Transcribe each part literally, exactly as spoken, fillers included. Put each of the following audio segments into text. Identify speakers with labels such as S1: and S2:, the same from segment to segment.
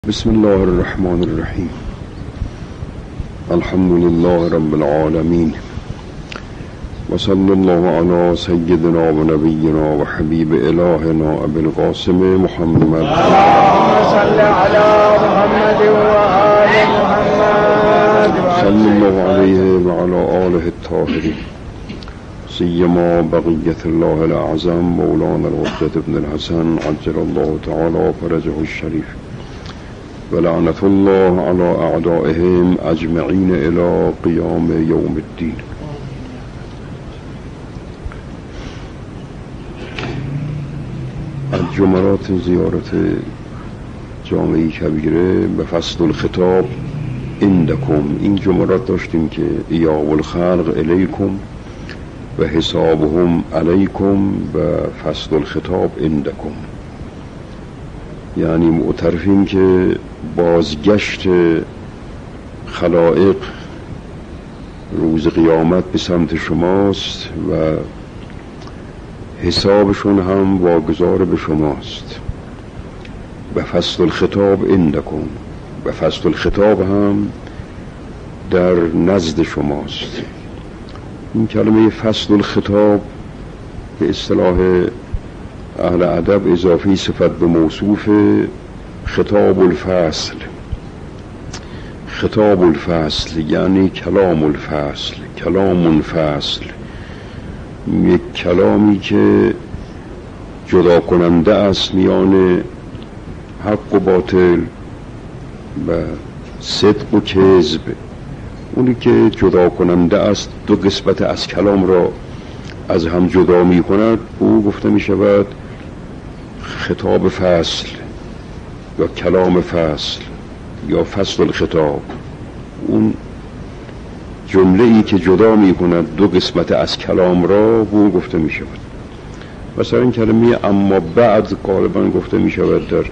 S1: بسم الله الرحمن الرحیم. الحمد لله رب العالمین و صلی الله علی سیدنا و نبینا و حبیب الهنا ابی القاسم محمد.
S2: اللهم صل على محمد و آل محمد
S1: صلی الله علیه و علی آله الطاهرین سیما بقیت الله الاعظم مولانا الحجة ابن الحسن عجل الله تعالی فرجه الشریف و لعنت الله علی اعدائهم اجمعین الی قیام یوم الدین. از جملات زیارت جامعه کبیره به فصل الخطاب عندکم این جملات داشتیم که ایاب الخلق الیکم و حسابهم علیکم و فصل الخطاب عندکم، یعنی معترفیم که بازگشت خلائق روز قیامت به سمت شماست و حسابشون هم واگذار به شماست. و فصل الخطاب عندکم و فصل الخطاب هم در نزد شماست. این کلمه فصل الخطاب به اصطلاح اهل ادب اضافی صفت به موصوف خطاب الفصل. خطاب الفصل یعنی کلام الفصل، کلام فصل، یک کلامی که جدا کننده است میان حق و باطل و صدق و کذب. اونی که جدا کننده است دو قسمت از کلام را از هم جدا می کند او گفته می شود خطاب فصل یا کلام فصل یا فصل الخطاب. اون جمله ای که جدا می کند دو قسمت از کلام را او گفته می شود. مثلا این کلمه اما بعد غالبا گفته می شود در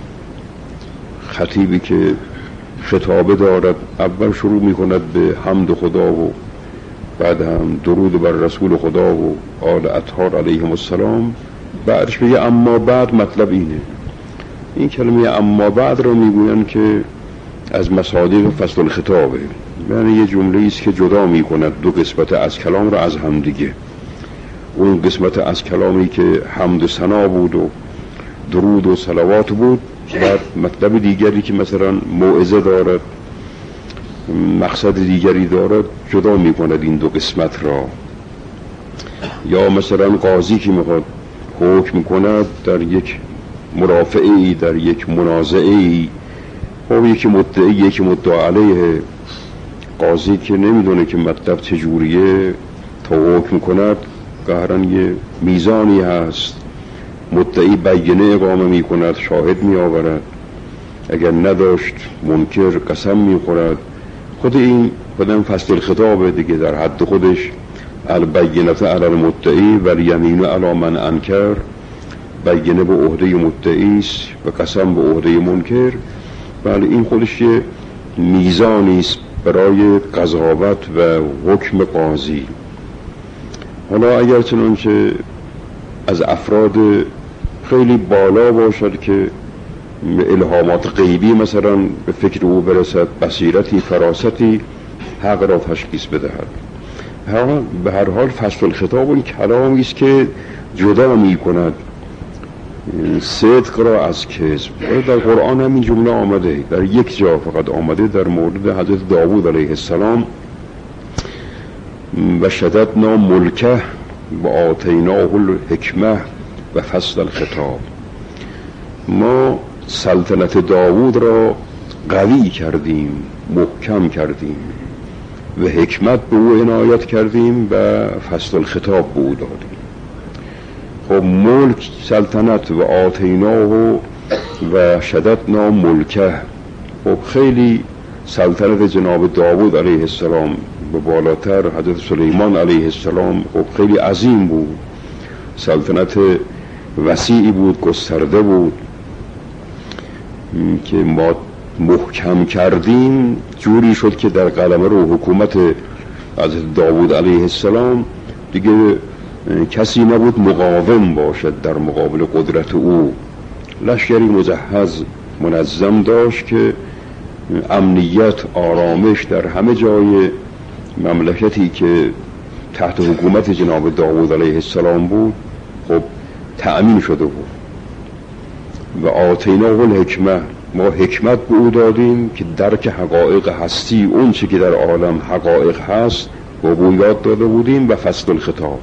S1: خطیبی که خطابه دارد، اول شروع می کند به حمد خدا و بعد هم درود بر رسول خدا و آل اطهار علیهم السلام، بعدش بگه اما بعد. مطلب اینه، این کلمه اما بعد را میگویند که از مصادیق فصل الخطابه، یعنی یه جمله است که جدا می کند دو قسمت از کلام را از هم دیگه. اون قسمت از کلامی که حمد و ثنا بود و درود و صلوات بود، بعد مطلب دیگری که مثلا موعظه دارد، مقصد دیگری دارد، جدا می کند این دو قسمت را. یا مثلا قاضی که میخواد حکم کند در یک مرافعه‌ای، در یک منازعه‌ای، خب یکی مدعی یکی مدعا علیه، قاضی که نمیدونه که مطلب چجوریه تا حکم کند، قهرن یه میزانی هست، مدعی بینه اقامه می کند، شاهد می آورد، اگر نداشت منکر قسم می خورد. خود این خودم فصل الخطابه دیگه، در حد خودش البینه علی المدعی و الیمین علی من انکر، بینه به عهده مدعی است و قسم به عهده منکر. بله این خودش یه میزانی است برای قضاوت و حکم قاضی. حالا اگر چنانچه از افراد خیلی بالا باشد که الهامات غیبی مثلا به فکر او برسد، بصیرتی، فراستی، حق را تشخیص بدهد، به هر حال فصل الخطاب اون کلامی است که جدا می کند صدق را از کذب. در قرآن همین جمله آمده، در یک جا فقط آمده، در مورد حضرت داوود علیه السلام، و شددنا ملکه و آتیناه الحکمه و فصل الخطاب. ما سلطنت داوود را قوی کردیم، محکم کردیم و حکمت به او عنایت کردیم و فصل الخطاب به او دادیم. خب ملک، سلطنت و آتیناه و شددنا ملکه، خب خیلی سلطنت جناب داوود علیه السلام به بالاتر حضرت سلیمان علیه السلام خب خیلی عظیم بود، سلطنت وسیعی بود، گسترده بود که ما محکم کردیم. جوری شد که در قلمه رو حکومت حضرت داوود علیه السلام دیگه کسی نبود مقاوم باشد در مقابل قدرت او. لشکری مجهز منظم داشت که امنیت، آرامش در همه جای مملکتی که تحت حکومت جناب داوود علیه السلام بود خب تأمین شده بود. و آتیناه الحکمه، ما حکمت به او دادیم که درک حقایق هستی، اون چی که در عالم حقایق هست به او یاد داده بودیم، و فصل الخطاب،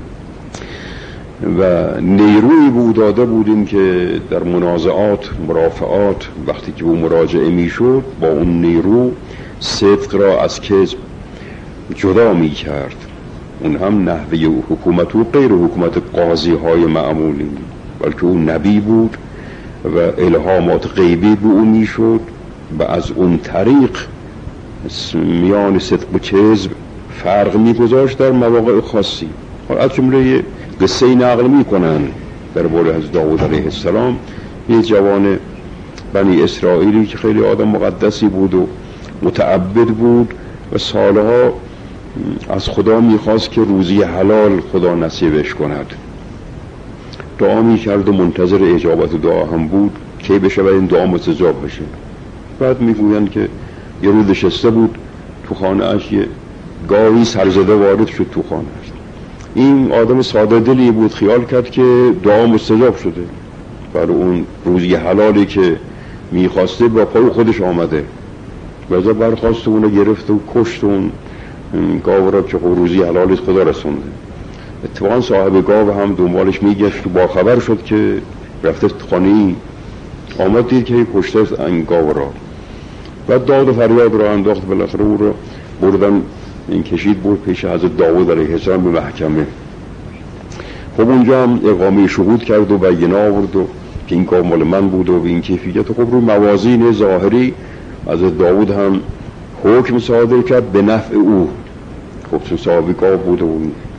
S1: و نیروی به او داده بودیم که در منازعات، مرافعات وقتی که او مراجعه می شد با اون نیرو صدق را از کذب جدا می کرد. اون هم نحوه حکومت و غیر حکومت قاضی های معمولی، بلکه اون نبی بود و الهامات غیبی به اون می شد و از اون طریق میان صدق و کذب فرق می گذاشت در مواقع خاصی. از جمله قصه نقل می کنن درباره از داوود علیه السلام، یه جوان بنی اسرائیلی که خیلی آدم مقدسی بود و متعبد بود و سالها از خدا میخواست که روزی حلال خدا نصیبش کند. دعا میکرد و منتظر اجابت دعا هم بود که بشه و این دعا مستجاب بشه. بعد میگویند که یه روز نشسته بود تو خانه اش، یه گاوی سرزده وارد شد تو خانه اش. این آدم ساده دلی بود، خیال کرد که دعا مستجاب شده، برای اون روزی حلالی که میخواسته با پای خودش آمده. بعضا برخواست اونو گرفت و کشت اون گاو را که روزی حلالیت خدا رسونده. اتفاقا صاحب گاو هم دنبالش میگشت و با خبر شد که رفته خانه‌ای، آمد دید که کشته این گاو را. بعد داد و فریاد را انداخت، بالاخره او را بردن، این کشید برد پیش حضرت داوود علیه السلام به محکمه. خب اونجا هم اقامه شهود کرد و بیانیه آورد و که این گاو مال من بود و به این کیفیت. خب رو موازین ظاهری حضرت داوود هم حکم صادر کرد به نفع او، خب چون صاحب گاو بود و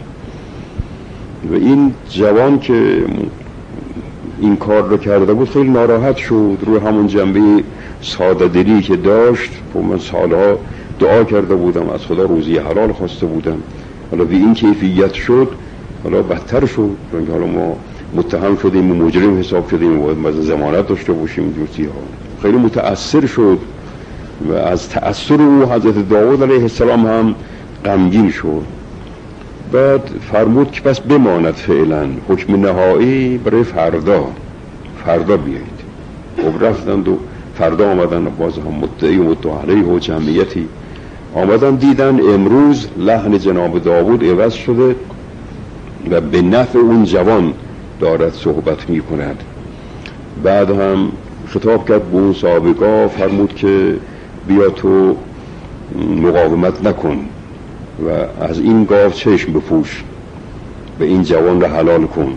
S1: و این جوان که این کار رو کرده بود خیلی ناراحت شد. روی همون جنبه ساده دلی که داشت، خب من سالها دعا کرده بودم، از خدا روزی حلال خواسته بودم، حالا به این کیفیت شد، حالا بدتر شد، چون حالا ما متهم شدیم و مجرم حساب شدیم و باید ضمانت داشته باشیم. جوسی ها خیلی متأثر شد و از تأثیر او حضرت داوود علیه السلام هم غمگین شد. بعد فرمود که پس بماند فعلا، حکم نهایی برای فردا، فردا بیایید. خب رفتند و فردا آمدن و باز هم مدعی و مدعا علیه و جمعیتی آمدن، دیدن امروز لحن جناب داوود عوض شده و به نفع اون جوان دارد صحبت می کند. بعد هم خطاب کرد به اون سابقا، فرمود که بیا تو مقاومت نکن و از این گاو چشم بپوش، به این جوان را حلال کن.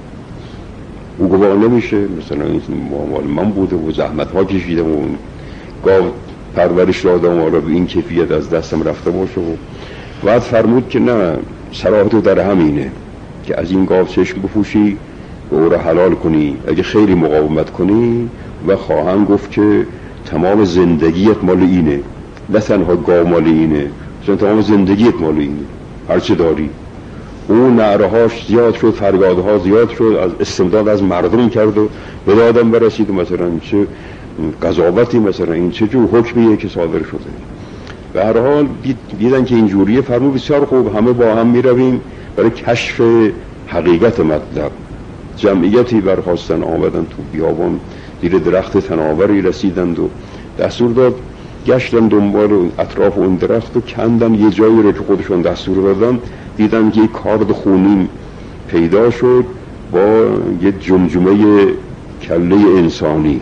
S1: او گواه نمیشه، مثلا این مال من بوده و زحمت ها کشیدم و گاو پرورش دادم و به این کیفیت از دستم رفته باشه. و بعد فرمود که نه، صلاحیت در همینه که از این گاو چشم بپوشی و او را حلال کنی. اگه خیلی مقاومت کنی و خواهند گفت که تمام زندگیت مال اینه، نه تنها گاو مال اینه، چون تمام زندگیت مال اینه، هرچه داری. اون نعرهاش زیاد شد، فریادها زیاد شد، از استمداد از مردم کرد و به دادم برسید مثلا چه قضاوتی، مثلا این چه جور حکمیه که صادر شده. به هر حال دید دیدن که اینجوریه، فرمود بسیار خوب، همه با هم می رویم برای کشف حقیقت مطلب. جمعیتی برخواستن، آمدن تو بیابان، دیر درخت تناوری رسیدند و دستور داد گشتن دنبال اطراف اون درخت و کندن یه جایی رو که خودشون دستور دادن. دیدن که یک کارد خونین پیدا شد با یه جمجمه کله انسانی.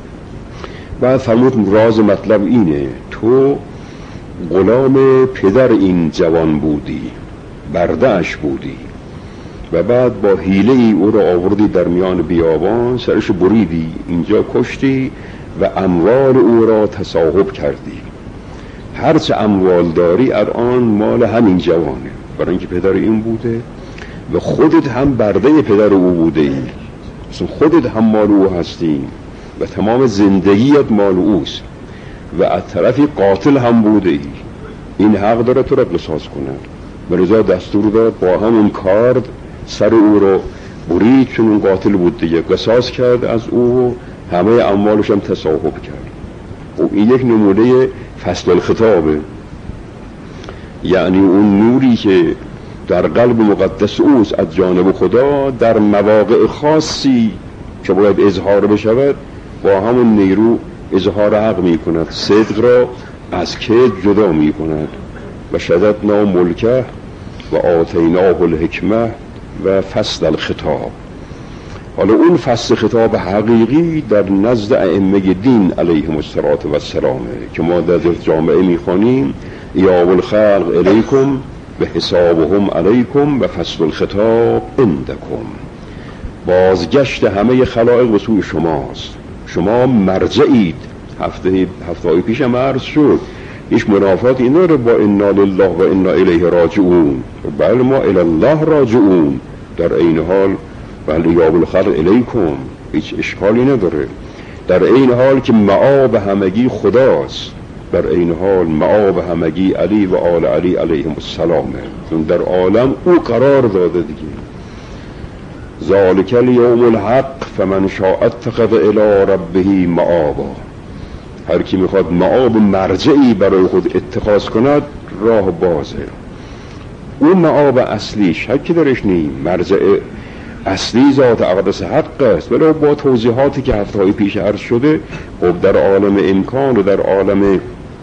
S1: بعد فرمود راز مطلب اینه، تو غلام پدر این جوان بودی، برده‌اش بودی و بعد با حیله ای او رو آوردی در میان بیابان، سرش بریدی، اینجا کشتی و اموال او را تصاحب کردی. هرچه اموال داری الان مال همین جوانه، برای اینکه پدر این بوده و خودت هم برده پدر او بوده ای، مثلا خودت هم مال او هستی و تمام زندگیت مال اوست و از طرفی قاتل هم بوده ای. این حق داره تو را قصاص کنه. برزا دستور داد با همون کارد سر او رو برید، چون اون قاتل بود دیگه، قصاص کرد از او همه اموالش هم تصاحب کرد. و این یک نمونه فصل الخطابه، یعنی اون نوری که در قلب مقدس اوست از جانب خدا در مواقع خاصی که باید اظهار بشود با همون نیرو اظهار حق می کند، صدق را از کذب جدا می کند. و شددنا ملکه و آتیناه الحکمه و فصل الخطاب. حالا اون فصل خطاب حقیقی در نزد ائمه دین علیهم السلام که ما در جامعه میخوانیم یا الخلق الیکم و حسابهم علیکم و فصل الخطاب عندکم، بازگشت همه خلائق به سوی شماست، شما مرجعید. هفته هفته پیش هم عرض شد هیچ منافات این داره با انا لله و انا الیه راجعون، بل ما الی الله راجعون، در این حال بله یا الخلق الیکم، هیچ اشکالی نداره. در این حال که معاب همگی خداست، در این حال معاب همگی علی و آل علی علیهم السلامه، چون در عالم او قرار داده دیگه. ذالک الیوم الحق فمن شاء اتخذ الی ربه معابا، هر کی میخواد معاب مرجعی برای خود اتخاذ کند راه بازه. اون معاب اصلی شکی درش نیم، مرجع اصلی ذات اقدس حق است، ولی با توضیحاتی که هفته‌های پیش عرض شده خب در عالم امکان و در عالم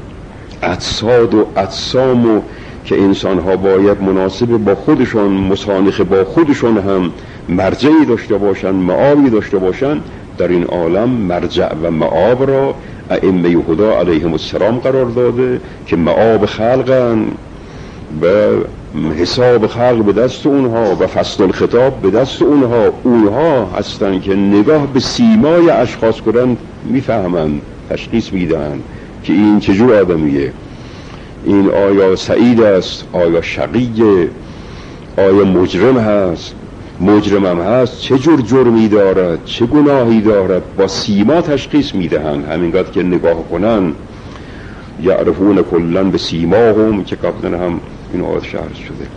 S1: اجساد و اجسام و که انسان ها باید مناسب با خودشون مسانخ با خودشون هم مرجعی داشته باشن، معابی داشته باشن، در این عالم مرجع و معاب را ائمه خدا علیهم السلام قرار داده که معاب خلقن و حساب خلق به دست اونها و فصل الخطاب به دست اونها. اونها هستن که نگاه به سیمای اشخاص کنن میفهمن، تشخیص میدن که این چجور آدمیه، این آیا سعید است، آیا شقیه، آیا مجرم هست، مجرمم هست، چه جور جرمی دارد، چه گناهی دارد، با سیما تشخیص میدهن. همینقدر که نگاه کنن یعرفون کلن به سیماهم که قبلا هم این آیات شرح شده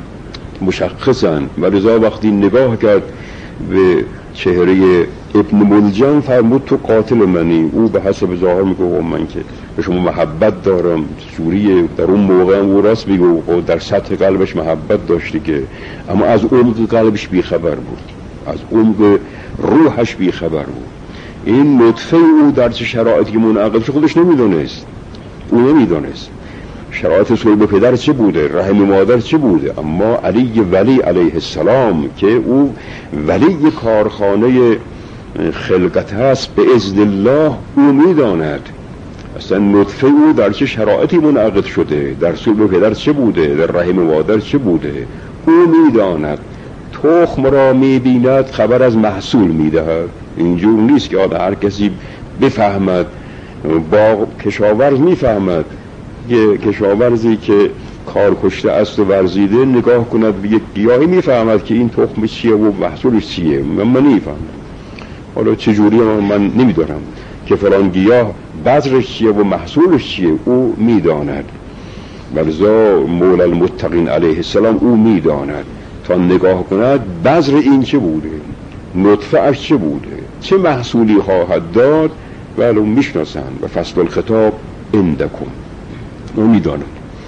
S1: مشخصن. و لذا وقتی نگاه کرد به چهره ابن ملجم فرمود تو قاتل منی. او به حسب ظاهر میگه من که به شما محبت دارم، جوریه. در اون موقع هم او راست میگه و در سطح قلبش محبت داشته که، اما از عمق قلبش بیخبر بود، از عمق روحش بیخبر بود. این نطفه او در چه شرایطی منعقد شد خودش نمیدونست، او نمیدونست شرایط صلب پدر چه بوده، رحم مادر چه بوده. اما علی ولی علیه السلام که او ولی کارخانه خلقت هست به اذن الله، او میداند اصلا نطفه او در چه شرایطی منعقد شده، در صلب پدر چه بوده، در رحم مادر چه بوده. او میداند. تخم را میبیند خبر از محصول میدهد. اینجور نیست که آده هر کسی بفهمد. با کشاورز میفهمد، یه کشاورزی که کار کشته است و ورزیده نگاه کند به یک گیاهی میفهمد که این تخم چیه و محصولش چیه. من, من نمیفهمم، حالا چجوری من نمیدارم که فلان گیاه بذرش چیه و محصولش چیه. او میداند. ولذا مولا المتقین علیه السلام او میداند تا نگاه کند بذر این چه بوده، نطفه اش چه بوده، چه محصولی خواهد داد. ولو میشناسند و فصل الخطاب عندکم، او میداند.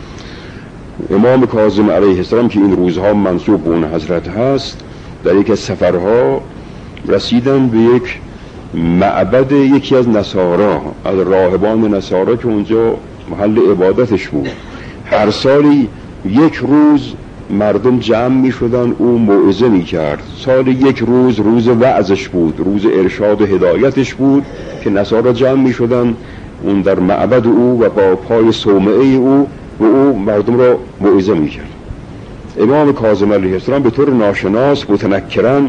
S1: امام کاظم علیه السلام که این روزها منسوب به اون حضرت هست، در یک از سفرها رسیدن به یک معبد یکی از نصارا، از راهبان نصارا که اونجا محل عبادتش بود. هر سالی یک روز مردم جمع می شدن، او موعظه می کرد. سال یک روز روز وعظش بود، روز ارشاد و هدایتش بود که نصارا جمع می شدن اون در معبد او و با پای صومعه او و او مردم را موعظه می کرد. امام کاظم علیه السلام به طور ناشناس متنکرن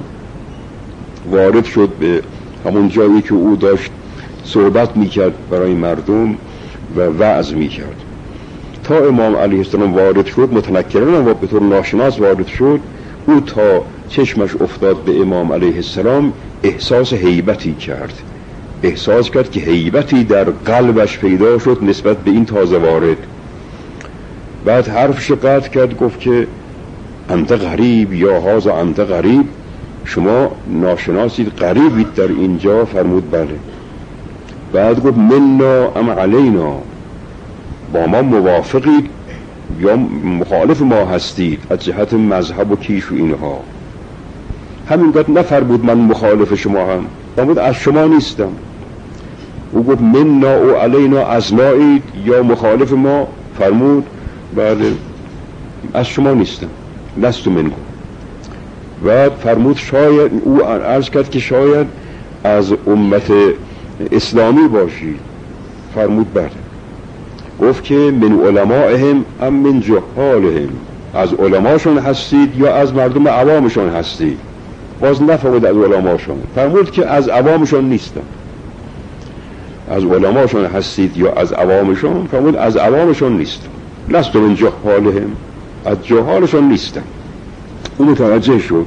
S1: وارد شد به همون جایی که او داشت صحبت می کرد برای مردم و وعظ می کرد. تا امام علیه السلام وارد شد متنکرن و به طور ناشناس وارد شد، او تا چشمش افتاد به امام علیه السلام احساس هیبتی کرد، احساس کرد که هیبتی در قلبش پیدا شد نسبت به این تازه وارد. بعد حرفش قطع کرد، گفت که انت غریب یا هازا انت غریب، شما ناشناسید، غریبید در اینجا. فرمود بله. بعد گفت منا ام علینا، با ما موافقید یا مخالف ما هستید از جهت مذهب و کیش و اینها. همینقدر نفرمود من مخالف شما هم، فرمود از شما نیستم. او گفت منا او علینا، از مایید یا مخالف ما؟ فرمود بله از شما نیستم، لست منکم. و فرمود شاید، او عرض کرد که شاید از امت اسلامی باشید. فرمود بله. گفت که من علمائهم ام من جهالهم، از علماشون هستید یا از مردم عوامشون هستید؟ باز نفرمود از علماشون، فرمود که از عوامشون نیستم. از علماشون هستید یا از عوامشون؟ فرمود از عوامشون نیستم. لست من جهالهم، از جهالشون نیستم. اون متوجه شد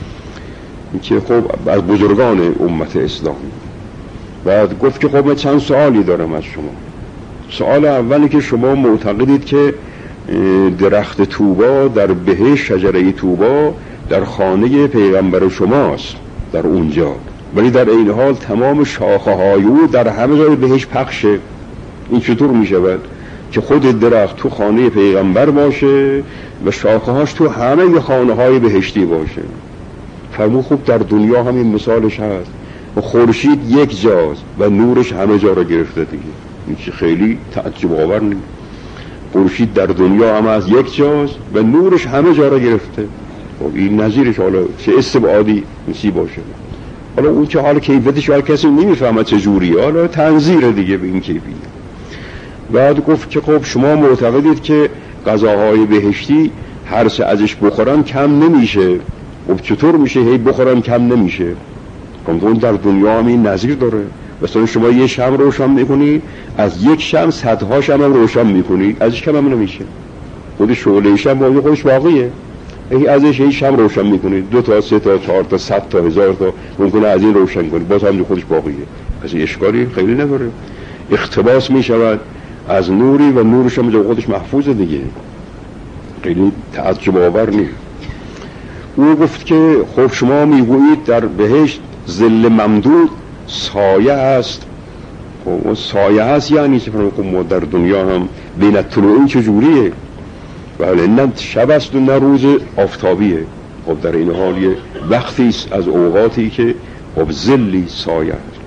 S1: که خب از بزرگان امت اسلامی. بعد گفت که خب من چند سوالی دارم از شما. سوال اولی که شما معتقدید که درخت طوبا در بهشت، شجره طوبا در خانه پیغمبر شماست، در اونجا، ولی در این حال تمام شاخه های او در همه جای بهشت پخشه. این چطور می شود که خود درخت تو خانه پیغمبر باشه و شاخه هاش تو همه خانه های بهشتی باشه؟ فرمود خوب در دنیا همین مثالش هست. و خورشید یک جاست و نورش همه جا را گرفته دیگه. این چه خیلی تعجب آور نیست. خورشید در دنیا هم از یک جاست و نورش همه جا را گرفته. خب این نظیرش حالا چه استبعادی میسی باشه؟ حالا اون که حالا کیفیتش حالا کسی نمیفهمه چه جوریه، حالا تنظیر دیگه به این کیفیت. بعد گفت که خب شما معتقدید که غذاهای بهشتی هر چه ازش بخورن کم نمیشه. خب چطور میشه هی بخورن کم نمیشه؟ خب اون در دنیا هم این نظیر داره. مثلا شما یه شمع روشن میکنید، از یک شمع صدها شمع هم روشن میکنید، ازش کم هم نمیشه. خود شعله شمع با خودش باقیه. ای ازش یه شمع روشن میکنید، دو تا، سه تا، چهار تا، صد تا، هزار تا ممکنه از این روشن کنید، باز هم خودش باقیه. پس اشکالی خیلی نداره. اقتباس میشود از نوری و نورش هم خودش محفوظه دیگه. خیلی تعجب آور نیست. او گفت که خب شما میگویید در بهشت ظل ممدود سایه است. خب سایه هست یعنی چه؟ خب ما در دنیا هم بین طلوع چجوریه؟ بله نه شب است و نه روز آفتابیه. خب در این حال یه وقتی است از اوقاتی که خب ظلی سایه است.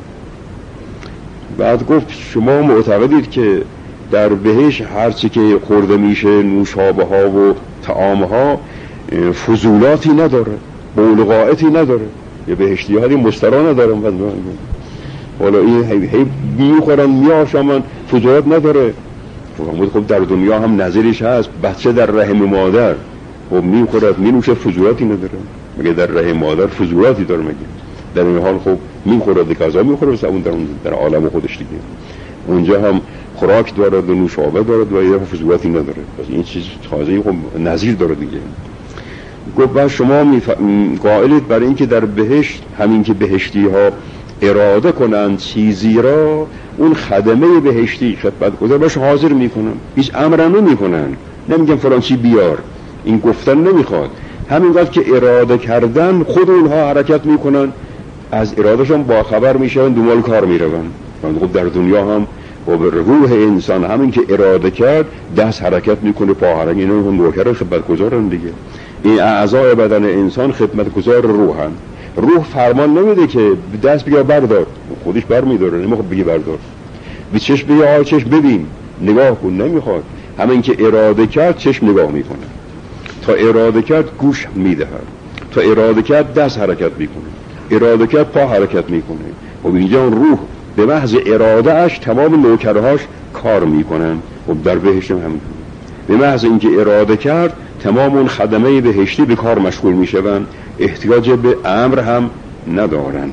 S1: بعد گفت شما معتقدید که در بهشت هرچی که خورده میشه، نوشابه ها و طعام ها فضولاتی نداره، بولغائتی نداره. یه بهشتی ها مسترا ندارن. حالا این هی, هی میخورن میاشمن، فضولات نداره. خب در دنیا هم نظیرش هست. بچه در رحم مادر خب میخورد مینوشه، فضولاتی نداره. مگه در رحم مادر فضولاتی داره؟ مگه در این حال خب میخورد غذا میخوره، اون در, در عالم خودش دیگه. اونجا هم خوراک دارد و نوشابه دارد و یه فضولاتی نداره. پس این چیز تازه‌ای خب نظیر داره دیگه. گفت شما قائلید برای اینکه در بهشت همین که بهشتی ها اراده کنند چیزی را، اون خدمه بهشتی خدمتگزار باش حاضر میکنن، هیچ امر نمیکنن، نمیگن فلان چی بیار، این گفتن نمیخواد. همینقدر که اراده کردن خود اونها حرکت میکنن، از ارادهشون با خبر میشن، دنبال کار میرون. خب در دنیا هم و روح انسان همین که اراده کرد دست حرکت میکنه، پا حرکت، اینا هم نوکر خدمتگزارن دیگه. این اعضای بدن انسان خدمتگزار روحن. روح فرمان نمیده که دست بگیر بردار، خودش بر میداره، نمیخواد بگی بردار. به چشم بگی آه چشم ببین نگاه کن، نمیخواد. همین که اراده کرد چشم نگاه میکنه، تا اراده کرد گوش میدهد، تا اراده کرد دست حرکت میکنه، اراده کرد پا حرکت میکنه. و اینجا روح به محض اراده اش تمام نوکرهاش کار میکنن. و در بهشت هم همینطور، به محض اینکه اراده کرد تمام اون خدمه بهشتی به کار مشغول میشون، احتیاج به امر هم ندارن.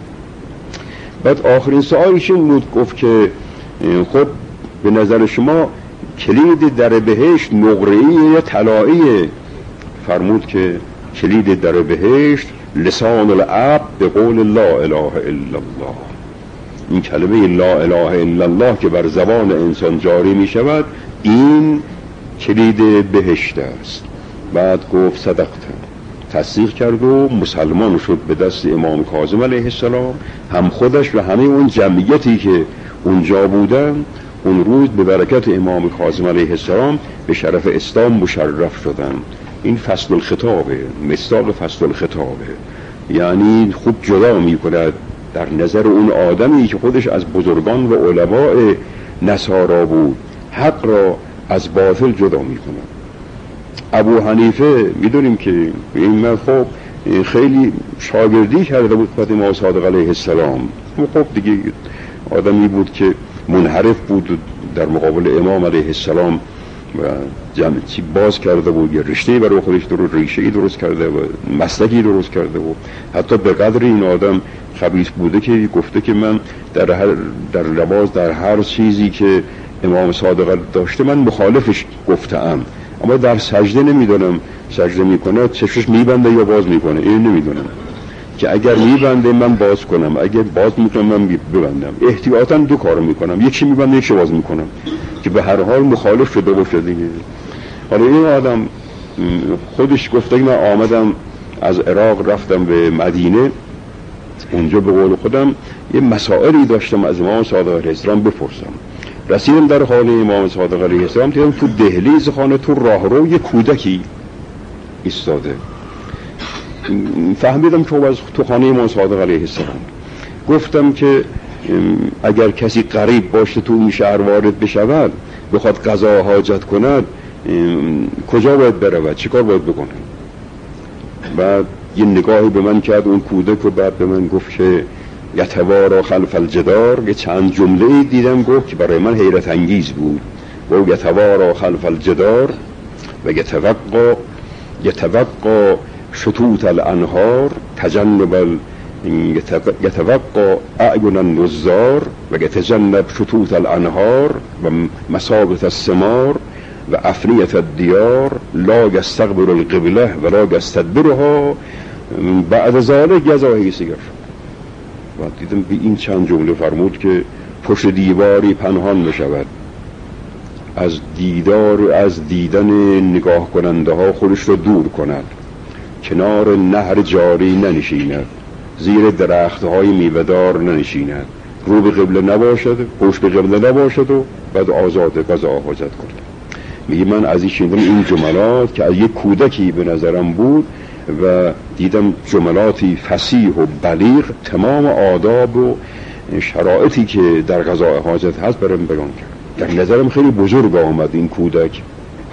S1: بعد آخرین سوالش این بود، گفت که خب به نظر شما کلید در بهشت نقره‌ای یا طلاییه؟ فرمود که کلید در بهشت لسان العبد به قول لا اله الا الله. این کلمه لا اله الا الله که بر زبان انسان جاری می شود، این کلید بهشت است. بعد گفت صدقت، تصدیق کرد و مسلمان شد به دست امام کاظم علیه السلام. هم خودش و همه اون جمعیتی که اونجا بودن اون روز به برکت امام کاظم علیه السلام به شرف اسلام مشرف شدن. این فصل الخطابه، مصداق فصل الخطابه، یعنی خوب جدا می کند در نظر اون آدمی که خودش از بزرگان و علماء نصارا بود، حق را از باطل جدا می کند. ابو حنیفه میدونیم که این من خب خیلی شاگردی کرده بود خدمت امام صادق علیه السلام. خب دیگه آدمی بود که منحرف بود در مقابل امام علیه السلام و جمعی باز کرده بود، یه رشته برای خودش درست ریشه‌ای درست کرده و مسلکی درست کرده بود. حتی به قدر این آدم خبیث بوده که گفته که من در هر در نماز در هر چیزی که امام صادق داشته من مخالفش گفتم، اما در سجده نمیدونم سجده میکنه چشمش میبنده یا باز میکنه، این نمیدونم که اگر میبنده من باز کنم، اگر باز میکنم من ببندم. احتیاطاً دو کارو میکنم، یکی میبنده یکی باز میکنم که به هر حال مخالف شده باشه دیگه. حالا این آدم خودش گفته که من آمدم از عراق رفتم به مدینه، اونجا به قول خودم یه مسائلی داشتم از امام صادق علیه السلام بپرسم. رسیدم در خانه امام صادق علیه السلام، دیدم تو دهلیز خانه تو راهرو یه کودکی ایستاده. فهمیدم که از تو خانه امام صادق علیه السلام. گفتم که اگر کسی غریب باشه تو این شهر وارد بشود بخواد قضا حاجت کند کجا باید برود، چیکار باید بکنه؟ بعد یه نگاهی به من کرد اون کودک و بعد به من گفت که یتوارا خلف الجدار. یه چند جمله دیدم گفت که برای من حیرت انگیز بود. و یتوارا خلف الجدار و یتوقع یتوقع شطوط الانهار تجنب ال... یتوقع اعین النظار و یتجنب شطوط الانهار و مسابط الثمار و افنیت الدیار لا یستقبل القبله و لا یستدبرها بعد ذلك یزاهی سگر. و دیدم به این چند جمله فرمود که پشت دیواری پنهان بشود، از دیدار از دیدن نگاه کننده ها خودش رو دور کند، کنار نهر جاری ننشیند، زیر درخت های میوه‌دار ننشیند، رو به قبله نباشد، پشت به قبله نباشد و بعد آزاد قضا حاجت کند. میگه من از این شنیدم این جملات که از یک کودکی به نظرم بود و دیدم جملاتی فصیح و بلیغ تمام آداب و شرایطی که در قضاء حاجت هست برام بیان کرد. در نظرم خیلی بزرگ آمد این کودک.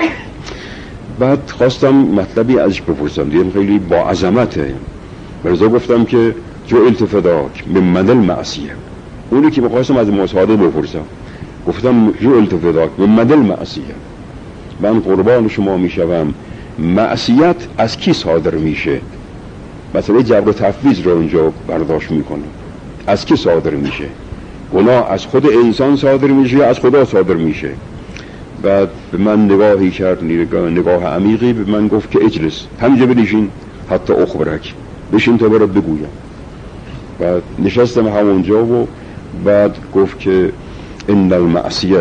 S1: بعد خواستم مطلبی ازش بپرسم، دیدم خیلی با عظمته. برزا گفتم که جعلت فداک من من المعصیه. اونی که می‌خواستم از مصاحبه بپرسم گفتم جعلت فداک من من المعصیه، من قربان شما میشوم. معصیت از کی صادر میشه؟ مثلا جبر و تفویض رو اونجا برداشت میکنه. از کی صادر میشه؟ گناه از خود انسان صادر میشه یا از خدا صادر میشه؟ بعد به من نگاهی کرد، نگاه, نگاه عمیقی به من گفت که اجلس، همینجا بنشین حتی اخبرک، بشین تا برات بگویم. بعد نشستم همونجا و بعد گفت که ان المعصیه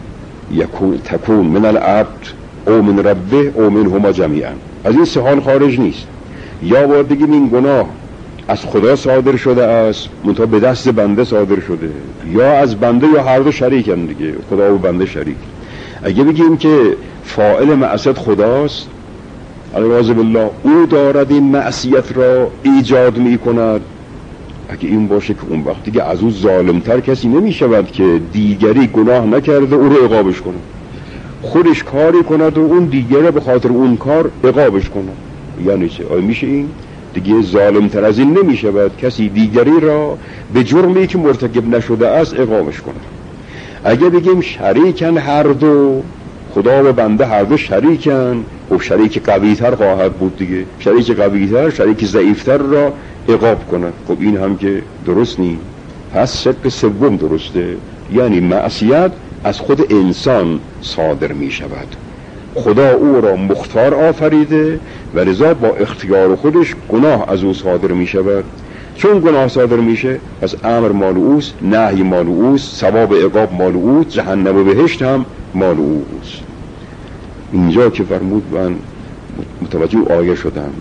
S1: یکون تکون من العبد او من ربه او منهما جمیعا. از این سه حال خارج نیست. یا باید بگیم این گناه از خدا صادر شده است منتها به دست بنده صادر شده، یا از بنده یا هر دو شریکن دیگه، خدا و بنده شریک. اگه بگیم که فاعل معصیت خداست علیه بالله، او دارد این معصیت را ایجاد می کند، اگه این باشه که اون وقت دیگه از او ظالمتر کسی نمی شود که دیگری گناه نکرده او رو عقابش کنه، خودش کاری کند و اون دیگره به خاطر اون کار عقابش کنه. یعنی چه؟ آیا میشه این؟ دیگه ظالمتر از این نمی شود کسی دیگری را به جرمی که مرتکب نشده است عقابش کنه. اگه بگیم شریکن هر دو، خدا و بنده هر دو شریکن، و شریک قویتر خواهد بود دیگه، شریک قویتر شریک ضعیفتر را عقاب کنه. خب این هم که درست نیست. پس شق سوم درسته، یعنی معصیت از خود انسان صادر می شود، خدا او را مختار آفریده و لذا با اختیار خودش گناه از او صادر می شود. چون گناه صادر میشه پس امر مال اوست، نهی مال اوست، ثواب عقاب مال اوست، جهنم و بهشت هم مال اوست. اینجا که فرمود من متوجه آیه شدم،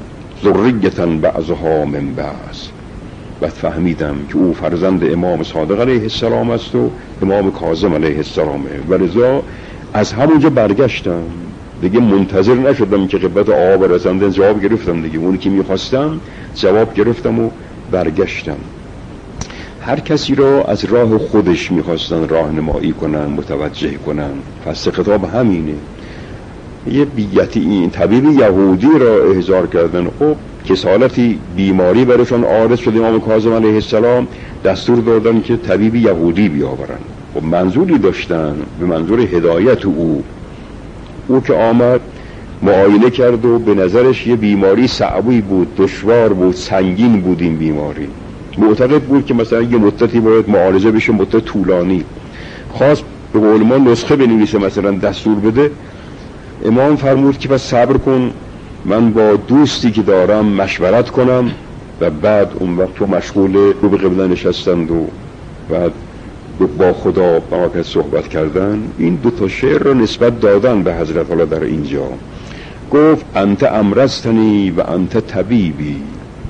S1: ذریة بعضها من بعض. بعد فهمیدم که او فرزند امام صادق علیه السلام است و امام کاظم علیه السلامه و لذا از همونجا برگشتم دیگه، منتظر نشدم که قبط آقا برسنده، جواب گرفتم دیگه، اونی که میخواستم جواب گرفتم و برگشتم. هر کسی را از راه خودش میخواستن راهنمایی کنن، متوجه کنن. فصل خطاب همینه. یه بیتی این طبیب یهودی را احضار کردن، خب کسالتی بیماری برشان عارض شد، امام کاظم علیه السلام دستور دادن که طبیب یهودی بیاورن. خب منظوری داشتن، به منظور هدایت او. او که آمد معاینه کرد و به نظرش یه بیماری صعبی بود، دشوار بود، سنگین بود این بیماری. معتقد بود که مثلا یه مدتی باید معالجه بشه، مدت طولانی. خواست به قول ما نسخه بنویسه، مثلا دستور بده. امام فرمود که بس صبر کن، من با دوستی که دارم مشورت کنم و بعد اون وقت تو مشغول رو به قبله نشستند و بعد با خدا با که صحبت کردن. این دو تا شعر رو نسبت دادن به حضرت. حالا در اینجا گفت انت امرستنی و انت طبیبی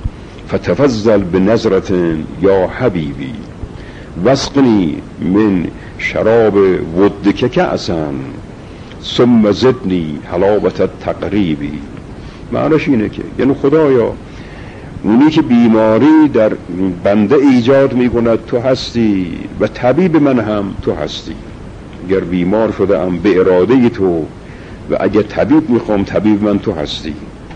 S1: فتفضل بنظرت یا حبیبی واسقنی من شراب ودک کأسا ثم زدنی حلاوت تقریبی. معنیش اینه که یعنی خدایا اونی که بیماری در بنده ایجاد میکند تو هستی و طبیب من هم تو هستی. اگر بیمار شده ام به اراده تو و اگر طبیب میخوام طبیب من تو هستی.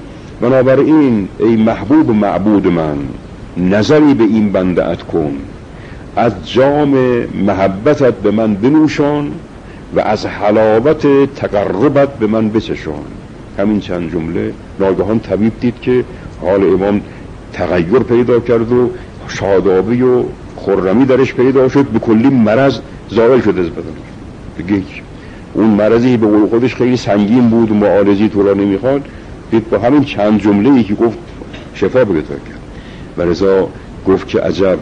S1: بنابراین ای محبوب و معبود من نظری به این بنده ات کن، از جام محبتت به من بنوشان و از حلاوت تقربت به من بچشان. همین چند جمله ناگهان طبیب دید که حال امام تغییر پیدا کرد و شادابی و خرمی درش پیدا شد، به کلی مرض زائل شد از بدن. دیگه اون مرضی به قول خودش خیلی سنگین بود و معالجی طولانی میخواد، دید با همین چند جمله‌ای که گفت شفا پیدا کرد. و رضا گفت که عجب،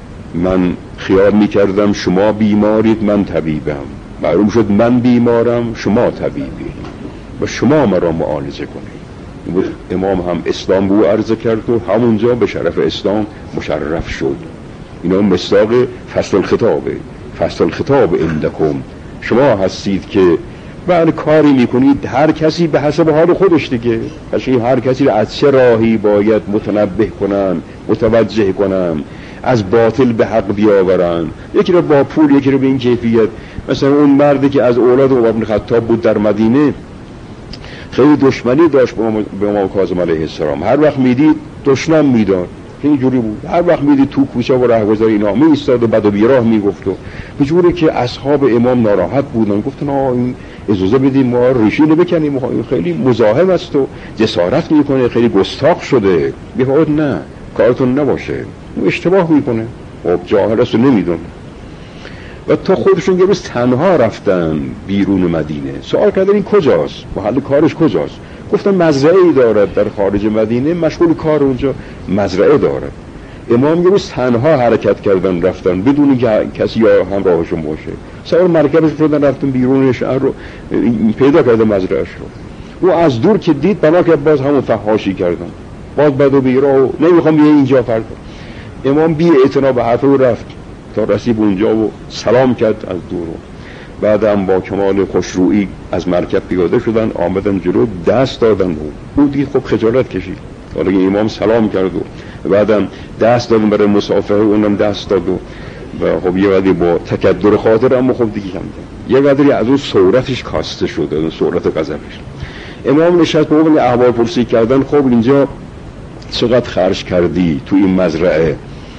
S1: من خیال میکردم شما بیمارید من طبیبم، معلوم شد من بیمارم شما طبیبی و شما مرا معالجه کنید. امام هم اسلام رو عرضه کرد و همونجا به شرف اسلام مشرف شد. اینا مصداق فصل الخطابه. فصل الخطاب عندکم، شما هستید که بعد کاری میکنید، هر کسی به حسب حال خودش دیگه. پس هر کسی رو از چه راهی باید متنبه کنن، متوجه کنن، از باطل به حق بیاورن. یکی رو با پول، یکی رو به این کیفیت. مثلا اون مردی که از اولاد عمر بن خطاب بود در مدینه، خیلی دشمنی داشت به امام کاظم علیه السلام. هر وقت میدید دشمن میداد، خیلی جوری بود. هر وقت میدید تو کوچه و رهگذر اینا می ایستاد و بد و بیراه میگفت و به جوری که اصحاب امام ناراحت بودن، گفتن آه این اجازه بدیم ما ریشی رو بکنیم، خیلی مزاحم است و جسارت میکنه، خیلی گستاخ شده. بفرمود نه، کارتون نباشه، اون اشتباه میکنه، خب جاهل است و نمیدونه. و تا خودشون یه روز تنها رفتن بیرون مدینه، سوال کردن این کجاست، محل کارش کجاست. گفتن مزرعه‌ای دارد در خارج مدینه، مشغول کار اونجا مزرعه دارد. امام یه روز تنها حرکت کردن رفتن بدون که کسی همراهشون باشه. سوار مرکبش شدن رفتن بیرون شهر رو پیدا کردن مزرعه‌اش رو. او از دور که دید بنا که باز همون فحاشی کردن، باز بد و بیراه و نمیخوام بیه اینجا فردا. امام بی اعتنا به حرف رو رفت تا رسید اونجا و سلام کرد از دور. بعدم با کمال خوشرویی از مرکب پیاده شدن، آمدن جلو، دست دادن. او دید خب خجالت کشید، حالا امام سلام کرد و بعدم دست دادن برای مصافحه، اونم دست داد و خب یه قدری با تکدر خاطر، اما خب دیگه کم یه قدری از اون صورتش کاسته شد، اون صورت غضبش. امام نشست به اون احوال پرسی کردن، خب اینجا چقدر خرج کردی تو این مزرعه؟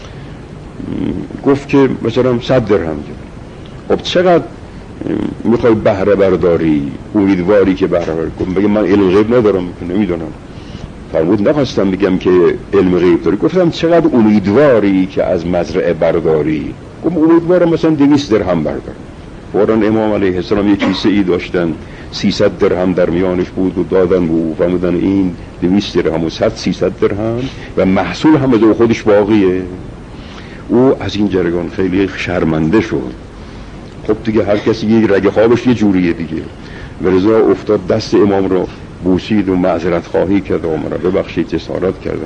S1: گفت که مثلا صد درهم. خب چقدر میخوای بهره برداری؟ امیدواری که بهره برداری؟ بگم من علم غیب ندارم، نمیدونم. فرمود نخواستم بگم که علم غیب داری، گفتم چقدر امیدواری که از مزرعه برداری؟ گفت امیدوارم مثلا دویست درهم بردار. فوراً امام علیه السلام یک کیسه ای داشتن، سیصد درهم در میانش بود و دادن به او. فرمودن این دویست درهم و صد سیصد درهم و محصول هم از خودش باقیه. او از این جریان خیلی شرمنده شد. خب دیگه هر کسی یه رگ خوابش یه جوریه دیگه. و رضا افتاد دست امام رو بوسید و معذرت خواهی کرد و مرا ببخشید جسارت کردم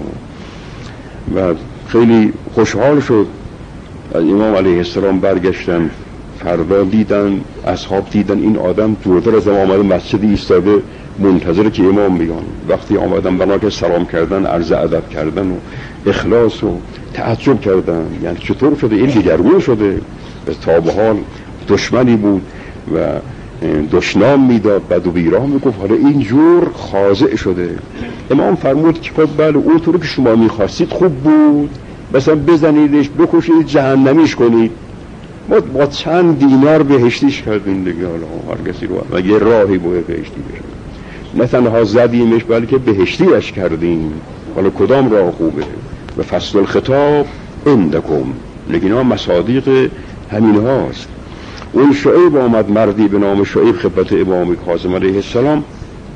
S1: و خیلی خوشحال شد. از امام علیه السلام برگشتن، فردا دیدن اصحاب دیدن این آدم دورتر از امام آمده مسجدی ایستاده منتظر که امام بیان. وقتی آمدن بنا که سلام کردن، عرض ادب کردن و اخلاص و تعجب کردن، یعنی چطور شده این دیگرگون شده، به تا به حال دشمنی بود و دشنام میداد، بد و بیراه میگفت، حالا اینجور خاضع شده. امام فرمود که خب بله اونطور که شما میخواستید خوب بود، مثلا بزنیدش بکشید جهنمیش کنید، ما با چند دینار بهشتیش کردیم دیگه، حالا هر کسی رو مگه راهی باید بهشتی بشه، نه تنها زدیمش بلکه بهشتیش کردیم، حالا کدام راه خوبه؟ و فصل الخطاب عندکم، لیکن ها مصادیق همین هاست. اون شعیب آمد، مردی به نام شعیب خدمت امام کاظم علیه السلام،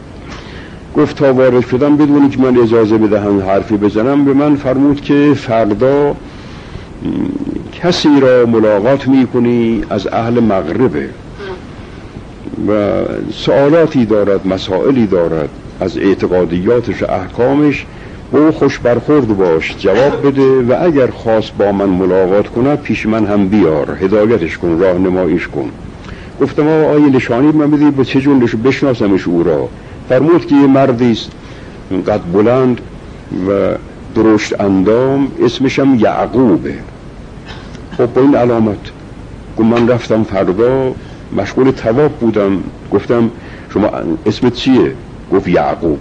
S1: گفت تا وارد شدم بدونی که من اجازه بدهم حرفی بزنم. به من فرمود که فردا کسی را ملاقات میکنی از اهل مغربه و سوالاتی دارد، مسائلی دارد از اعتقادیاتش و احکامش، او خوش برخورد باش، جواب بده و اگر خواست با من ملاقات کنه پیش من هم بیار، هدایتش کن، راهنماییش کن. گفتم آقا نشانی من بدید با چه جون بشناسمش او را؟ فرمود که یه مردی است قد بلند و درشت اندام، اسمش هم یعقوبه. خب با این علامت گفت من رفتم فردا مشغول طواف بودم، گفتم شما اسمت چیه؟ گفت یعقوب.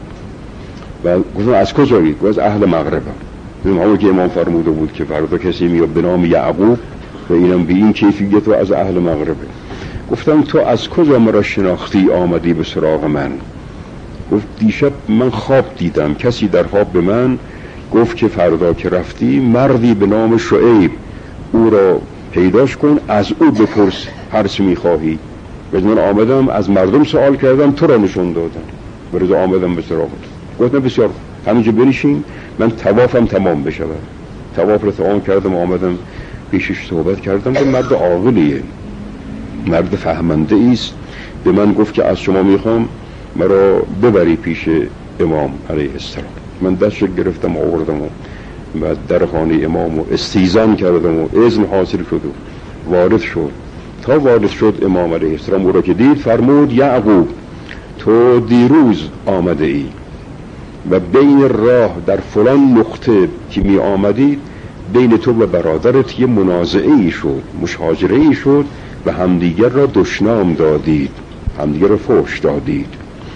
S1: و گفتم از کجایی؟ گفت از اهل مغربم. همون که امام فرموده بود که فردا کسی میاد به نام یعقوب و اینم به این کیفیت و از اهل مغربه. گفتم تو از کجا مرا شناختی آمدی به سراغ من؟ گفت دیشب من خواب دیدم، کسی در خواب به من گفت که فردا که رفتی مردی به نام شعیب او را پیداش کن، از او بپرس هر چی میخواهی. و من آمدم از مردم سوال کردم، تو را نشون دادم، برای آمدم به سراغت. گفتم بسیار همینجا بنشین من طوافم تمام بشود. طواف را تمام کردم، آمدم پیشش صحبت کردم. به مرد عاقلیه، مرد فهمنده ایست. به من گفت که از شما میخوام مرا ببری پیش امام علیه السلام. من دستش گرفتم آوردم و در خانه امام و استیزان کردم و اذن حاصل شد و وارد شد. تا وارد شد امام علیه السلام او را که دید فرمود یعقوب تو دیروز آمده ای و بین راه در فلان نقطه که می آمدید بین تو و برادرت یه منازعه ای شد، مشاجره ای شد و همدیگر را دشنام دادید، همدیگر را فحش دادید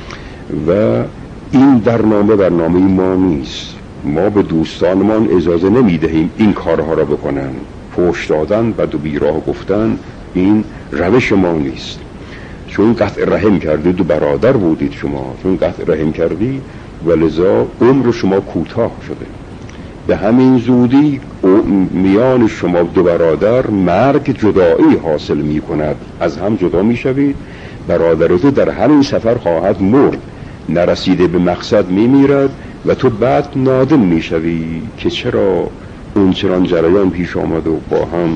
S1: و این برنامه برنامه ما نیست. ما به دوستانمان اجازه نمی دهیم این کارها را بکنن، فحش دادن، بد و بیراه گفتن، این روش ما نیست. چون قطع رحم کردید و برادر بودید شما، چون قطع رحم کردی و لذا عمر شما کوتاه شده. به همین زودی میان شما دو برادر مرگ جدایی حاصل می کند، از هم جدا می شوید. برادرتو در همین سفر خواهد مرد، نرسیده به مقصد می میرد و تو بعد نادم می شوی که چرا اون چنان جریان پیش آمد و با هم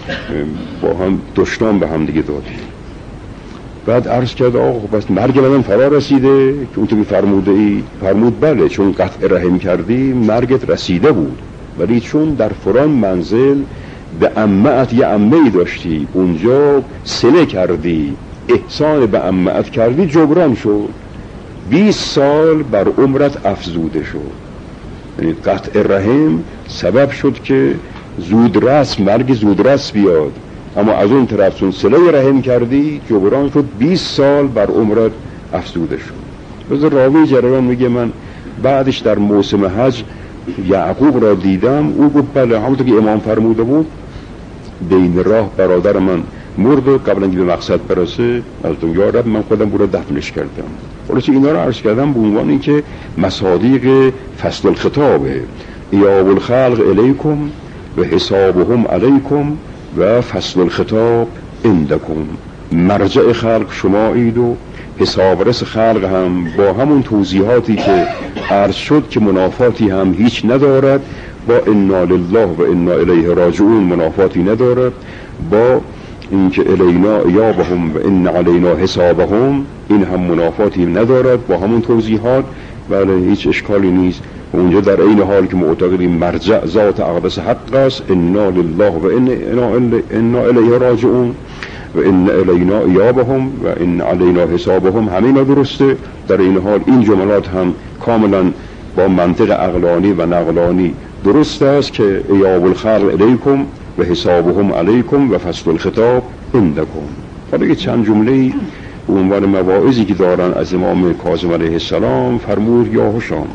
S1: با هم دشنام به هم دیگه دادی. بعد عرض کرد آقا بس مرگ من فرا رسیده که اون تو فرموده ای؟ فرمود بله، چون قطع رحم کردی مرگت رسیده بود، ولی چون در فلان منزل به عمه‌ات یه عمه‌ای داشتی اونجا صله کردی، احسان به عمه‌ات کردی، جبران شد، بیست سال بر عمرت افزوده شد. یعنی قطع رحم سبب شد که زود رس مرگ زود رس بیاد، اما از اون طرف چون صله رحم کردی جبران شد، بیست سال بر عمرت افزوده شد. روز راوی جریان میگه من بعدش در موسم حج یعقوب را دیدم، او گفت بله همونطور که امام فرموده بود بین راه برادر من مرد و قبل اینکه به مقصد برسه از دنیا رفت، من خودم او را دفنش کردم. خلاص اینا را عرض کردم به عنوان اینکه مصادیق فصل الخطابه، ایاب الخلق الیکم و حسابهم علیکم و فصل الخطاب عندکم. مرجع خلق شمایید و حسابرس خلق هم با همون توضیحاتی که عرض شد که منافاتی هم هیچ ندارد، با انا لله و انا الیه راجعون منافاتی ندارد، با این که الینا ایابهم و ان علینا حسابهم، این هم منافاتی ندارد با همون توضیحات، بله هیچ اشکالی نیست. اونجا در این حال که معتقدیم مرجع ذات اقدس حق است، انا لله و انا الیه راجعون و ان الینا ایابهم و ان علینا حسابهم، همینا درسته. در این حال این جملات هم کاملا با منطق عقلانی و نقلانی درست است که ایاب الخلق الیکم و حسابهم علیکم و فصل الخطاب عندکم. حالا که چند جمله به عنوان مواعظی که دارن از امام کاظم علیه السلام فرمود: یا هشام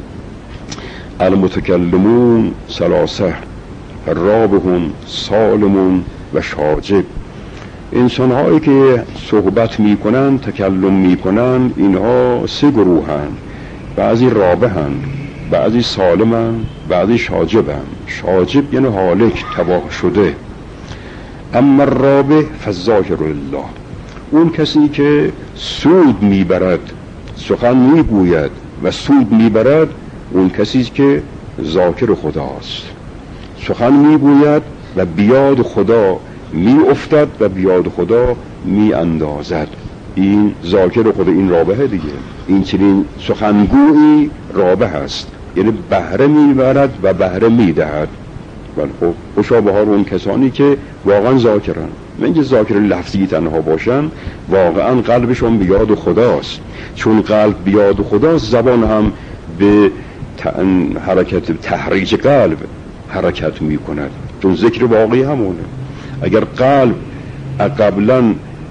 S1: المتکلمون ثلاثه رابهم سالمون و شاجب. انسان هایی که صحبت میکنن، تکلم میکنن، اینها سه گروه هن. بعضی رابه هن، بعضی سالم هن، بعضی شاجب هن. شاجب یعنی هالک، تباه شده. اما رابه فالذاکر لله، اون کسی که سود میبرد، سخن میگوید و سود میبرد، اون کسی که ذاکر خداست. سخن میگوید و بیاد خدا می افتد و بیاد خدا می اندازد. این ذاکر خدا، این رابحه دیگه. این چنین سخنگویی رابح هست، یعنی بهره میبرد و بهره میدهد. خب مشابه ها اون کسانی که واقعا ذاکرن، نه که ذاکر لفظی تنها باشن، واقعا قلبشون بیاد خداست. چون قلب بیاد خداست، زبان هم به حرکت تحریک قلب حرکت می کند، چون ذکر واقعی همونه. اگر قلب قبلا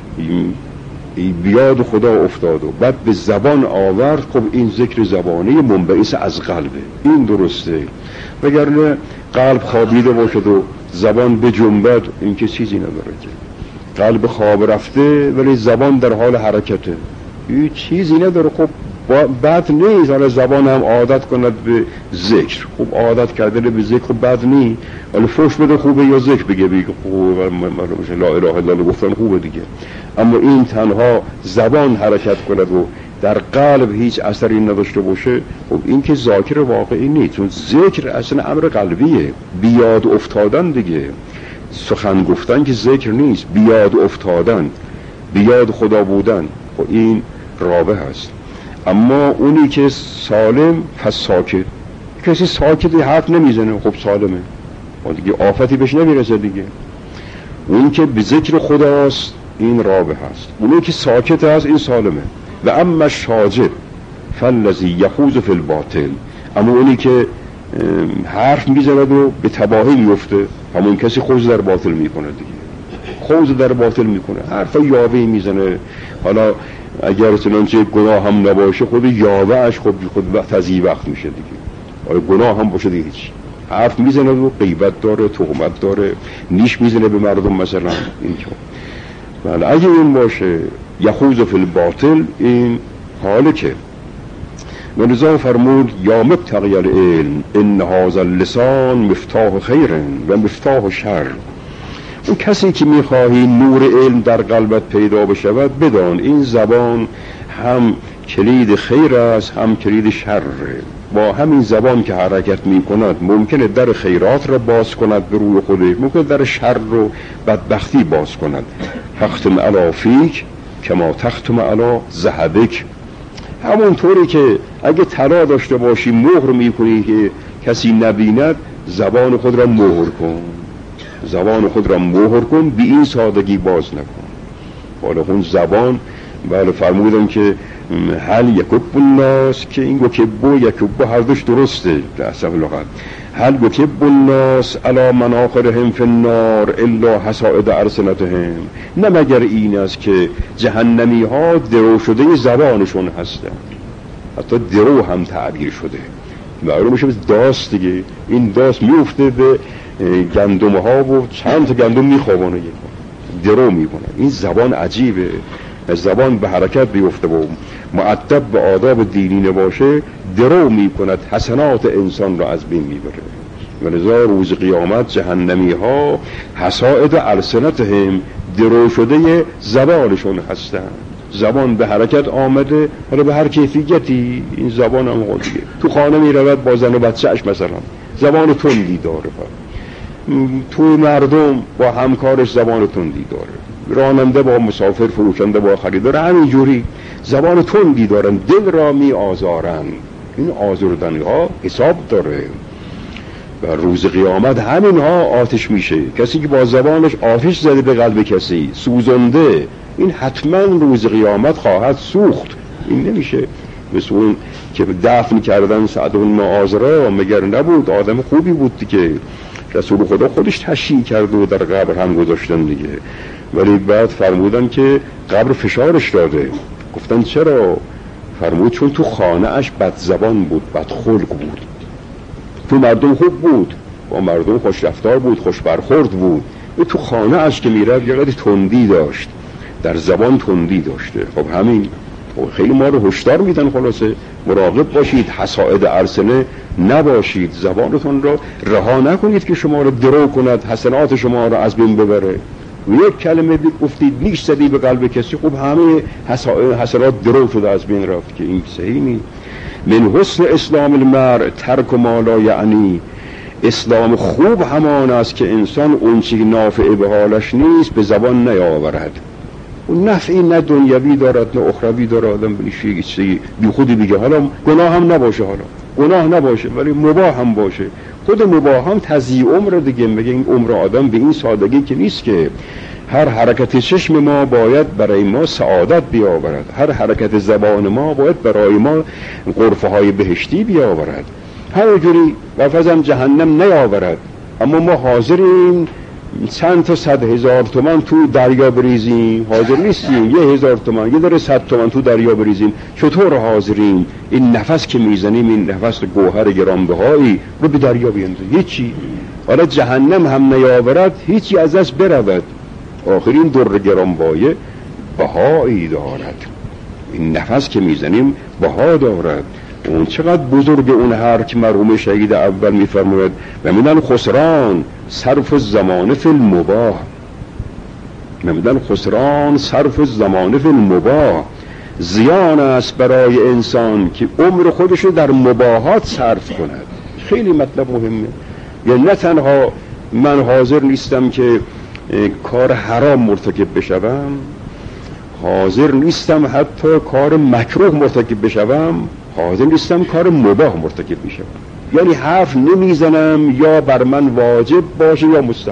S1: بیاد خدا افتاد و بعد به زبان آورد، خب این ذکر زبانی منبعث از قلبه، این درسته. وگرنه قلب خوابیده باشد و زبان به جنبد، این که چیزی نداره که. قلب خواب رفته ولی زبان در حال حرکته، این چیزی نداره. خب بد نیست حالا زبان هم عادت کند به ذکر، خب عادت کردن به ذکر خب بد نیست. حالا فوش بده خوبه یا ذکر بگه بگه خوبه، لا اله الا الله گفتن خوبه دیگه. اما این تنها زبان حرکت کند و در قلب هیچ اثری نداشته باشه، خب این که ذاکر واقعی نیست. چون ذکر اصلا امر قلبیه، بیاد افتادن دیگه. سخن گفتن که ذکر نیست، بیاد افتادن، بیاد خدا بودن، خب این رابه هست. اما اونی که سالم پس ساکت، کسی ساکتی حرف نمیزنه، خب سالمه، دیگه آفتی بهش نمیرسه دیگه. اون که به ذکر خداست این رابه هست، اونی که ساکت هست این سالمه. و اما شاجب فالذی یخوض فی الباطل، اما اونی که حرف میزند و به تباهی میفته، همون کسی خوض در باطل میکنه دیگه. خوض در باطل میکنه، حرف یاوهی میزنه. حالا اگر چنانچه گناه هم نباشه، خود یاوهش خود خود تضییع وقت میشه دیگه. حالا گناه هم باشه دیگه هیچ، حرف میزنه و غیبت داره، تهمت داره، نیش میزنه به مردم مثلا. این که بله اگه این باشه یخوض فی الباطل، این حاله که و لذا فرمود یا مبتغی العلم ان هذا اللسان مفتاح خیر و مفتاح شر. اون کسی که میخواهی نور علم در قلبت پیدا بشود، بدان این زبان هم کلید خیر است هم کلید شر. با همین زبان که حرکت میکند ممکنه در خیرات را باز کند به روی خودش، ممکنه در شر رو بدبختی باز کند. تختم علی فیک کما تختم علی ذهبک، همون طوری که اگه طلا داشته باشی مهر میکنی که کسی نبیند، زبان خود را مهر کن، زبان خود را مهر کن، بی این سادگی باز نکن. حالا اون زبان، بله فرمودم که هل یکب الناس، که این گکب و یکب هر دوش درسته در اصف لغت. هل یکب الناس علی مناخرهم فی النار الا حصائد السنتهم، نه مگر این است که جهنمی ها درو شده زبانشون هستن، حتی درو هم تعبیر شده. معلوم میشه داست دیگه، این داست میفته به گندم ها و چند تا گندم میخوابانه، درو میکنه. این زبان عجیبه، زبان به حرکت بیفته و مؤدب به آداب دینی نباشه، درو میکند، حسنات انسان را از بین میبره. ولذا روز قیامت جهنمی ها حصائد السنتهم، درو شده زبانشون هستن. زبان به حرکت آمده، حالا به هر کیفیتی. این زبان هم قدیه، تو خانه میرود با زن و بچه‌اش مثلا زبان تندی داره، توی مردم با همکارش زبان تندی داره، راننده با مسافر، فروشنده با خریدار، همینجوری زبان تندی دارن، دل را می آزارن. این آزردنی ها حساب داره و روز قیامت همین ها آتش میشه. کسی که با زبانش آتش زده به قلب کسی، سوزنده، این حتما روز قیامت خواهد سوخت. این نمیشه مثل اون که دفن کردن سعد بن معاذ را، مگر نبود آدم خوبی بود که رسول خدا خودش تشییع کرد و در قبر هم گذاشتن دیگه، ولی بعد فرمودن که قبر فشارش داده. گفتن چرا؟ فرمود چون تو خانه اش بد زبان بود، بد خلق بود، تو مردم خوب بود، با مردم خوش رفتار بود، خوش برخورد بود، و تو خانه اش که میرد یه قدر تندی داشت، در زبان تندی داشته. خب همین خیلی ما رو هشدار میدن، خلاصه مراقب باشید، حسائد السنه نباشید، زبانتون رو رها نکنید که شما رو درو کند، حسنات شما رو از بین ببره. یک کلمه گفتید نیش زدی به قلب کسی، خب همه حسنات درو شده، از بین رفت، که این صحیح نیست. من حسن اسلام المرء ترک ما لا یعنی، اسلام خوب همان است که انسان اون چیزی نافع به حالش نیست به زبان نیاورد. و نفعی نه دنیوی دارد نه اخروی دارد، آدم بلیشی چیزی بی خودی بگه، حالا گناه هم نباشه، حالا گناه نباشه ولی مباح هم باشه، خود مباح هم تضییع عمر دیگه. میگه این عمر آدم به این سادگی که نیست که هر حرکت چشم ما باید برای ما سعادت بیاورد، هر حرکت زبان ما باید برای ما غرفه های بهشتی بیاورد، همونجوری لفظم جهنم نیاورد. اما ما حاضریم چند تا صد هزار تومن تو دریا بریزیم؟ حاضر نیستیم. یه هزار تومن، یه داره صد تومن تو دریا بریزیم. چطور حاضریم این نفس که میزنیم، این نفس گوهر گرانبهایی رو به دریا بیندازیم؟ هیچی. حالا جهنم هم نیاورد، هیچی ازش برود. آخرین در گرانبایه بهایی دارد. این نفس که میزنیم بها دارد. اون چقدر بزرگ اون هر که مرحوم شهید اول میفرماید و میدن خسران صرف الزمان فی المباح، میدن خسران صرف الزمان فی المباح، زیان است برای انسان که عمر خودش رو در مباحات صرف کند. خیلی مطلب مهمه. یعنی نه تنها من حاضر نیستم که کار حرام مرتکب بشوم، حاضر نیستم حتی کار مکروه مرتکب بشوم، حاضر نیستم کار مباح مرتکب بشم. یعنی حرف نمیزنم یا بر من واجب باشه یا مستحب،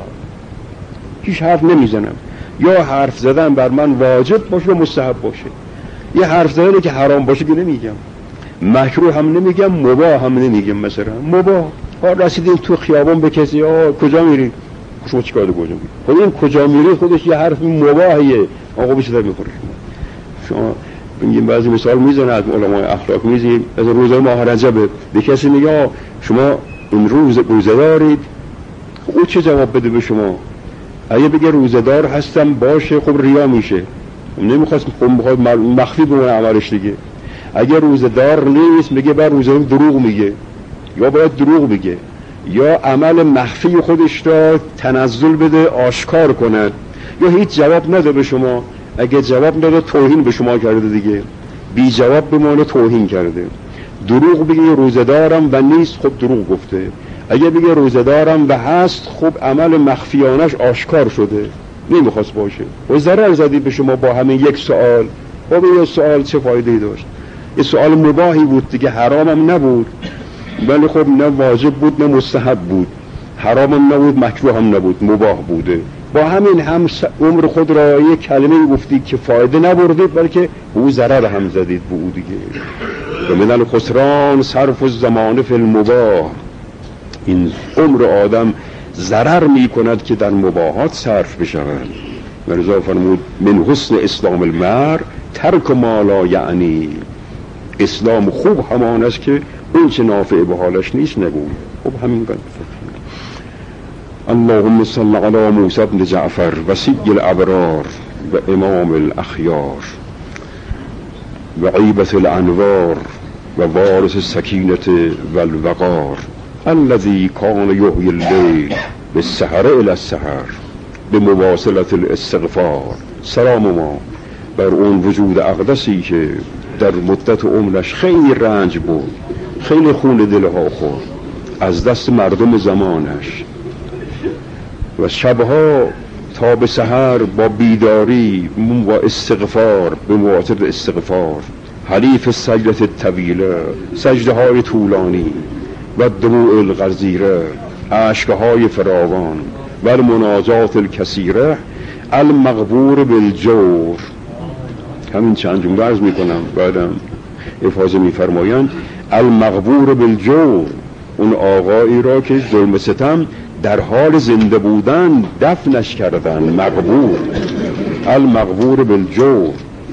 S1: هیچ حرف نمیزنم. یا حرف زدن بر من واجب باشه یا مستحب باشه. یه حرف زدنی که حرام باشه که نمیگم، مکروه هم نمیگم، مباح هم نمیگم. مثلا مباح، ها رسیدین تو خیابان به کسی، آ کجا میری؟ شما چیکار کجا میری؟ خود این کجا میری خودش یه حرف مباحیه، آقا بشه در میخوره. شما بگیم بعضی مثال میزنه از علمای اخلاق، میزنیم از روزه ماه رجب، به کسی میگه شما این روز روزه دارید، او چه جواب بده به شما؟ اگه بگه روزه دار هستم باشه، خب ریا میشه، نمیخواست خب مخفی بمونه عملش دیگه. اگه روزه دار نیست میگه بر روزه دروغ میگه، یا باید دروغ بگه، یا عمل مخفی خودش را تنزل بده آشکار کنه، یا هیچ جواب نده به شما. اگه جواب نداد توهین به شما کرده دیگه، بی جواب بمانه توهین کرده. دروغ بگه روزه دارم و نیست، خب دروغ گفته. اگه بگه روزه دارم و هست، خب عمل مخفیانش آشکار شده، نمیخواست باشه و ضرر زدی به شما با همین یک سوال. خب این سوال چه فایده‌ای داشت؟ این سوال مباحی بود دیگه، حرام هم نبود، ولی خب نه واجب بود نه مستحب بود، حرام هم نبود مکروه هم نبود، مباح بوده. با همین هم عمر خود را یک کلمه گفتید که فایده نبردید، بلکه او ضرر هم زدید به او دیگه. و من الخسران صرف الزمان فی المباح، این عمر آدم ضرر می کند که در مباحات صرف بشود. مرزا فرمود من حسن اسلام المرء ترک ما لا یعنی، اسلام خوب همان است که اون چه نافع به حالش نیست نگوید. خب همین قدر. اللهم صل علی موسی بن جعفر وصی الابرار و امام الاخیار و عیبة الانوار و وارث السکینة والوقار الذي كان يحيي الليل بالسحر الى السحر بمواصلة الاستغفار. سلام ما بر اون وجود اقدسی که در مدت عمرش خیلی رنج بود، خیلی خون دلها خورد از دست مردم زمانش، و شبها تا به سحر با بیداری و استغفار، به مواسط استغفار، حلیف سجدت طویله، سجده های طولانی و دموع الغزیره، اشکهای فراوان و المناجات الکثیره، المغبور بالجور. همین چند جمله عرض میکنم بعدم افاضه میفرمایند المغبور بالجور، اون آقایی را که ظلم ستم در حال زنده بودن دفنش کردن، مغبور. المغبور بالجور،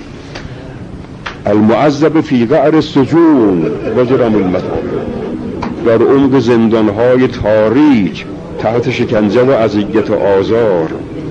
S1: المعذب فی قعر السجون و جرم المطالب، در عمق زندانهای تاریک تحت شکنجه و اذیت و آزار.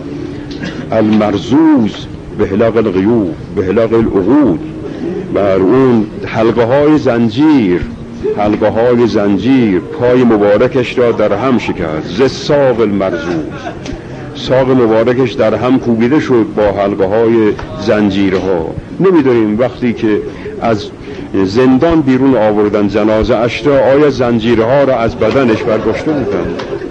S1: المرزوز به حلق الغیوب، به حلق العقود، بر اون حلقه های زنجیر، حلقه های زنجیر پای مبارکش را در هم شکست. ز ساق المرزوز، ساق مبارکش در هم کوبیده شد با حلقه های زنجیرها. نمیدونیم وقتی که از زندان بیرون آوردن جنازه اش را، آیا زنجیرها را از بدنش برداشته بودن؟